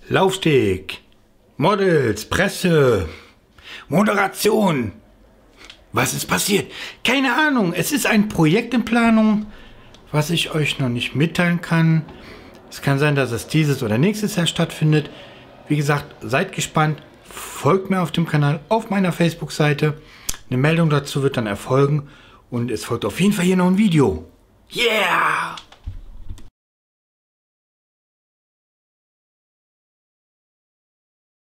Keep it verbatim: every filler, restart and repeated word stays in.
Laufsteg, Models, Presse, Moderation. Was ist passiert? Keine Ahnung. Es ist ein Projekt in Planung, was ich euch noch nicht mitteilen kann. Es kann sein, dass es dieses oder nächstes Jahr stattfindet. Wie gesagt, seid gespannt. Folgt mir auf dem Kanal, auf meiner Facebook-Seite. Eine Meldung dazu wird dann erfolgen. Und es folgt auf jeden Fall hier noch ein Video. Yeah!